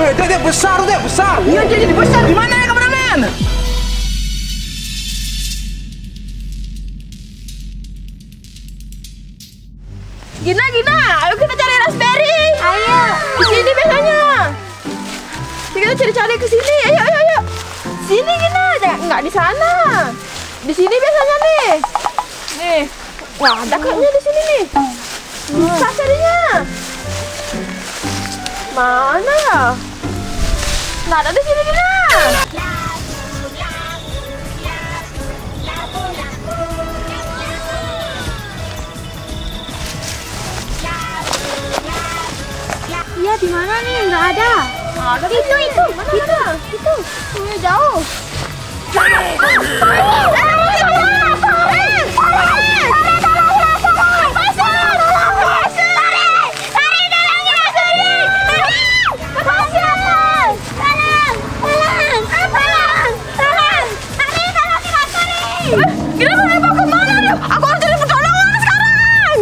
Dia besar, dia besar. Iya, dia jadi besar. Di mana ya, kameramen? Gina, ayo kita cari raspberry. Ayo. Di sini biasanya. Kita cari-cari ke sini. Ayo. Sini Gina, nggak di sana. Di sini biasanya nih. Nih. Wah, ada kayaknya di sini nih. Bisa carinya. Mana ya? Nggak ada di sini Gina. Iya, di mana nih? Nggak ada. Ada Itu. mana? Itu. Ini jauh. Aku harus cari pertolongan sekarang.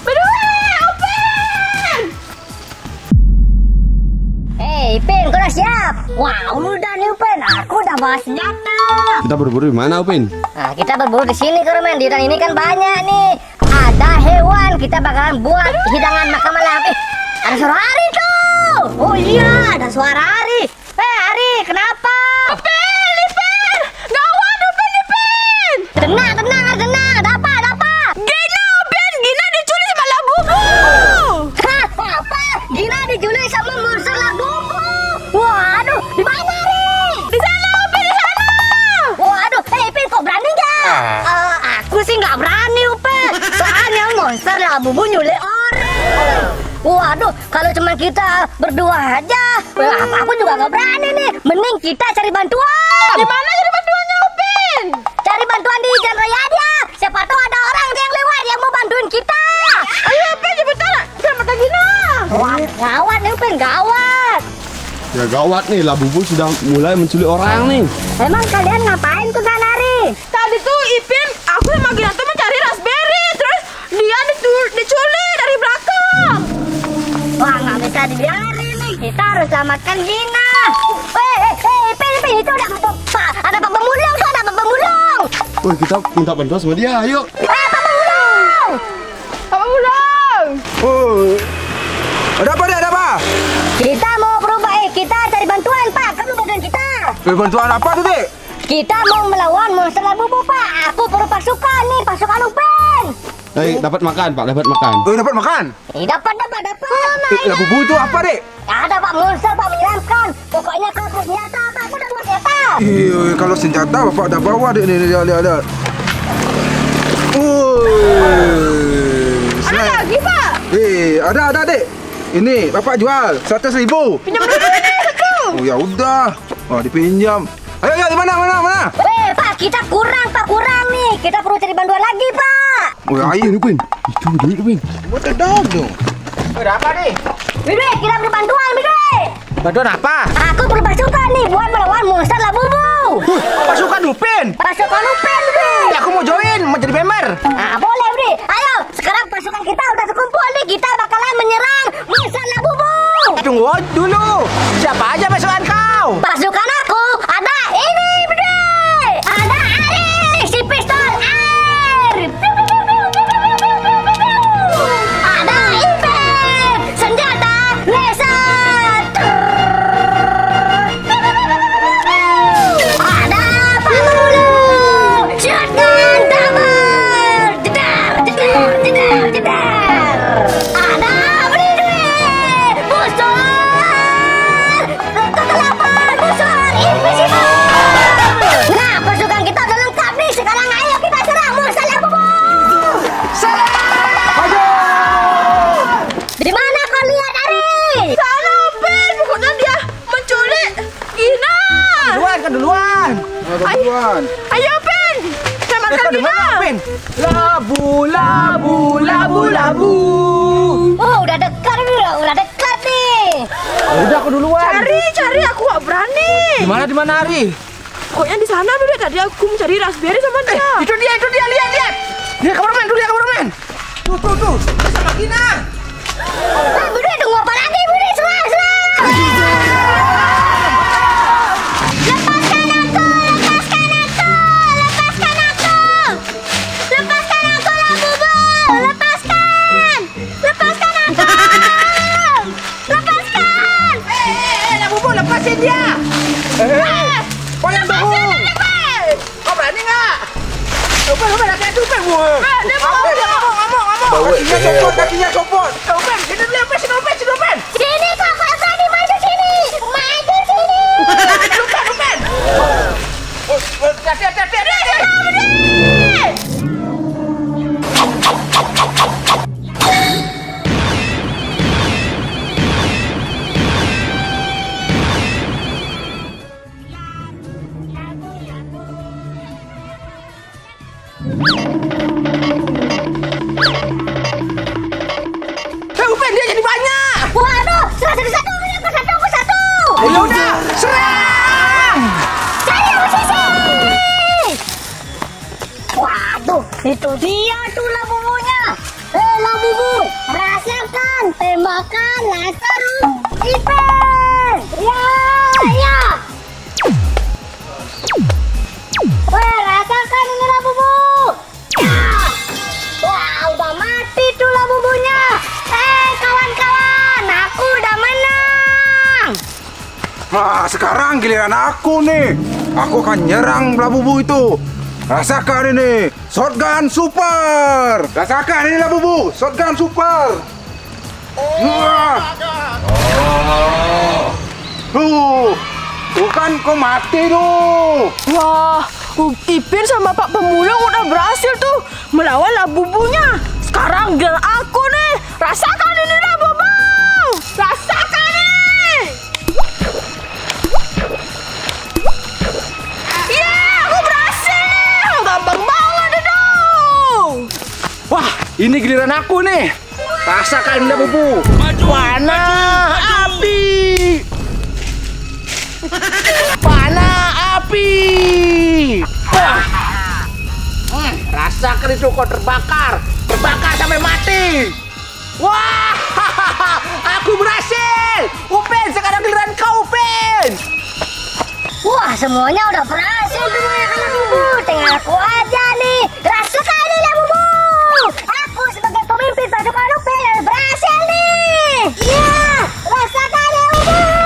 Ipin, kau udah siap? Wah, udah nih Upin, aku udah bawa senjata. Kita berburu di mana, Upin? Nah, kita berburu di sini, Kerumen. Di hutan ini kan banyak nih. Ada hewan, kita bakalan buat hidangan makan malam. Ada suara Ari tuh. Oh iya, ada suara Ari. Ari, kenapa? Ipin! Gawat, Ipin! Tenang. Ada apa? Gina diculik sama labubu. Hah, apa? Gina diculik sama monster labubu. Waduh, di mana, Ari? Di sana, Upin, di sana. Waduh, Ipin, kok berani nggak? Aku sih nggak berani, Upin. Soalnya monster labubu nyulik orang. Waduh, kalau cuma kita berdua aja, aku juga nggak berani nih. Mending kita cari bantuan. Di mana cari bantuannya, Upin? Cari bantuan di jalan raya aja. Siapa tahu ada orang yang lewat yang mau bantuin kita. Ayo, Upin, cepetan. Selamatkan Gina. Wah, gawat nih, Upin, gawat. Ya gawat nih, labubu sudah mulai menculik orang nih. Emang kalian ngapain tuh, Kanari? Tadi tuh Ipin, aku sama Gina tuh mencari raspberry. Terus dia diculik dari belakang. Wah, nggak bisa dibiarin nih. Kita harus selamatkan Gina. Ipin, itu ada Pak Pemulung tuh, ada Pak Pemulung. Woi, kita minta bantuan sama dia, ayo. Pak Pemulung. Apa pulang? Oh. Ada apa? Kita mau berubah, kita cari bantuan, Pak. Kamu bantuin kita. Bantuan apa tuh, Dek? Kita mau melawan monster labubu, Pak. Aku perlu pasukan nih, pasukan Upin. Dapat makan, Pak, dapat makan. Dapat makan? Dapat. Labubu itu apa, Dek? Ada Pak, monster Pak menyeramkan. Pokoknya kalau perlu senjata, Pak, aku udah bawa senjata. Iya, kalau senjata Bapak udah bawa, Dek. Nih, lihat. Ada lagi, Pak? Ada, Dek. Ini Bapak jual 100.000. Pinjam dulu satu. Oh, ya udah. Oh, dipinjam. Ayo, di mana? Pak, kita kurang nih. Kita perlu cari bantuan lagi, Pak. Oh, ayo. Upin. Itu duit, Upin. Buat dong. Ada apa nih? Bidwe, kita perlu bantuan, Bidwe. Bantuan apa? Aku perlu pasukan nih buat melawan monster labubu. Pasukan Upin. Pasukan Upin, Bidwe. Ya, aku mau join, mau jadi member. Nah, boleh, Bidwe. Ayo, sekarang pasukan kita udah terkumpul nih. Kita bakalan menyerang monster labubu. Tunggu dulu. Siapa aja pasukan kau? Pasukan aku ada ini, Bidwe. Ada Ari, si pistol air. Ada Ipin, senjata laser. Ada Pemulung, shotgun double. Jedar. Ada Bidwe, busur. Kegelapan, busur invisible. Nah, pasukan kita udah lengkap nih. Sekarang ayo kita serang monster labubu. Di mana kau lihat, Ari? Sana, Upin. Pokoknya dia menculik Gina. Duluan. Ayo, Upin. Selamatkan Kau di Gina. mana, Upin? Labu. Oh, udah dekat nih. Udah, aku duluan. Cari. Aku gak berani. Di mana Ari? Pokoknya di sana, Bidwe. Tadi aku mencari raspberry sama dia. Itu dia, lihat. Lihat kameramen, Tuh. Sama Gina. Bidwe, tunggu apa lagi, Bidwe? Serang. Kakinya copot. Upin, sini dulu Upin, sini Upin. Sini kok, kalau berani maju sini. Maju sini. Upin. Hati-hati. Upin, dia jadi banyak. Waduh, satu. Ya udah, serang. Saya musisi. Waduh, itu dia tuh labubunya. Labubu, rasakan tembakan laser Ipin. Ya. Rasakan ini labubu. Ya. Wah, udah mati tuh labubunya. Kawan-kawan, aku udah menang. Nah, sekarang giliran aku nih. Aku akan nyerang Labubu itu. Rasakan ini, shotgun super. Rasakan ini Labubu, shotgun super. Wah. Tuh kan kau mati tuh. Wah, Ipin sama Pak Pemulung udah berhasil tuh melawan labubunya. Sekarang giliran aku nih. Rasakan ini labubu. Rasakan nih. Ya, aku berhasil nih. Gampang banget itu. Wah, ini giliran aku nih. Rasakan labubu. Panah api. Wah. Rasakan itu kau terbakar sampai mati. Wah, aku berhasil. Upin, sekarang giliran kau, Upin. Wah, semuanya udah berhasil semuanya kan labubu. Tinggal aku aja nih. Rasakan ini labubu. Aku sebagai pemimpin pasukan Upin berhasil nih. Ya, rasakan ini labubu.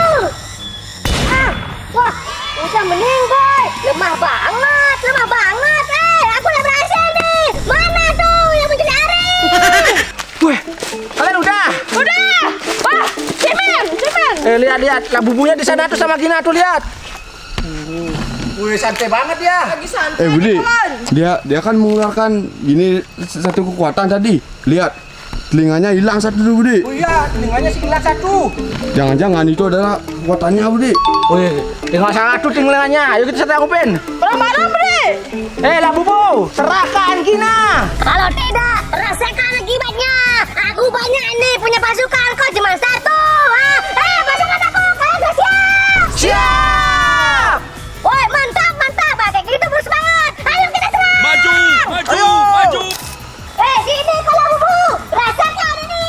Wah, udah meninggal. Lemah banget. Aku udah berhasil nih. Mana tuh yang mencuri Ari? Weh, kalian udah? Udah. Wah, Cimen. Lihat labubunya di sana tuh sama Gina tuh, lihat. Wih, santai banget ya. Lagi santai. Budi, kawan. dia kan mengeluarkan gini satu kekuatan tadi. Lihat, telinganya hilang satu tuh, Budi. Oh iya, telinganya sih hilang satu. Jangan-jangan itu adalah kekuatannya, Budi. Wih, tinggal satu telinganya. Ayo kita serang, Upin. Mana, Budi? Labubu, serahkan Gina. Kalau tidak, rasakan akibatnya. Aku banyak nih punya pasukan, kau cuma satu. Pasukan aku, kalian udah siap? Siap. Woi, mantap. Kayak gitu bersemangat. Ayo kita serang. Maju. Sini kalau bubu. Rasakan ini.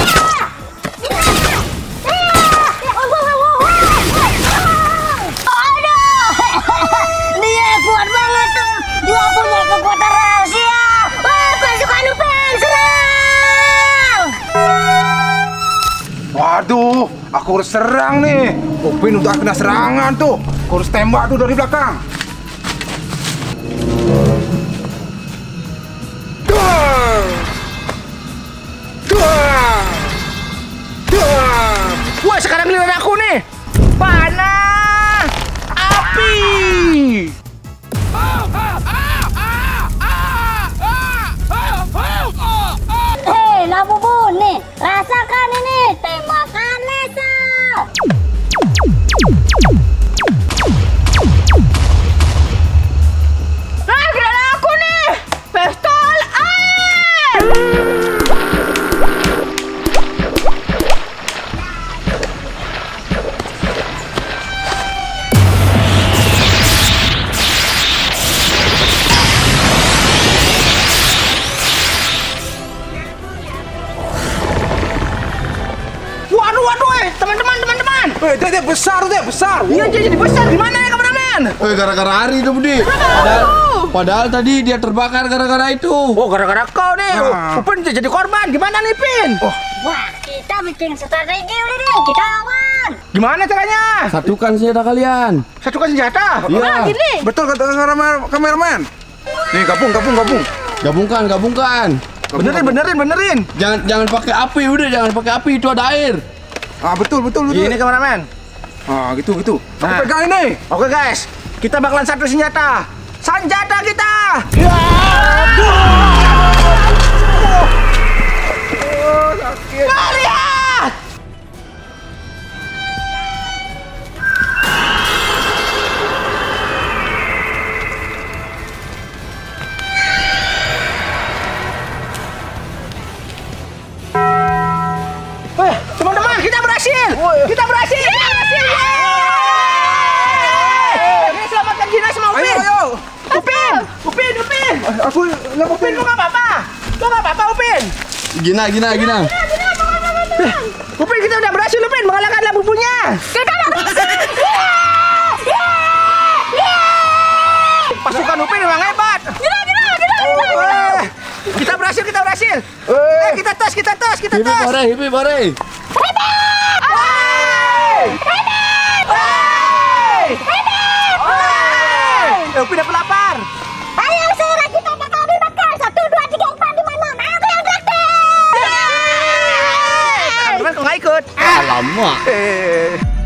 Aduh. Dia kuat banget tuh. Dia punya kekuatan rahasia. Pasukan Upin serang. Waduh, aku harus serang nih. Upin udah kena serangan tuh. Aku harus tembak tuh dari belakang. Wah, sekarang giliran aku nih. Panah api. Labubu nih, rasakan ini tembakan laser. Nah, giliran aku nih. Pistol air. Waduh, teman-teman. Dia besar. Iya, dia jadi besar. Gimana ya, kameramen? Gara-gara Ari itu, Budi. Padahal tadi dia terbakar gara-gara itu. Oh, gara-gara kau nih. Upin jadi korban. Gimana nih, Pin? Wah, kita bikin strategi udah deh, kita lawan. Gimana caranya? Satukan senjata kalian. Satukan senjata. Iya. Gini. Betul kata kameramen. Nih, gabung. Gabungkan. Benerin. Jangan pakai api udah, jangan pakai api, itu ada air. Ah, betul. Ini kameramen. Ah, gitu. Aku Nah. pegang ini. Oke guys, kita bakalan satu senjata. Senjata kita. Lihat. Teman-teman, kita berhasil. Kita berhasil. Yeay! Selamatkan Gina sama Upin. Ayo. Upin. Aku Upin, lu nggak apa-apa. Upin. Gina. Upin, kita udah berhasil, Upin, mengalahkan labu-labunya. Pasukan Upin memang hebat. Kita berhasil. Kita tos. Hipi bare. Upin dapat lapar. Ayo sekarang kita bakal dimakan. 1, 2, 3, 4, 5, 6. Aku yang traktir. Teman-teman kok nggak ikut? Alamak.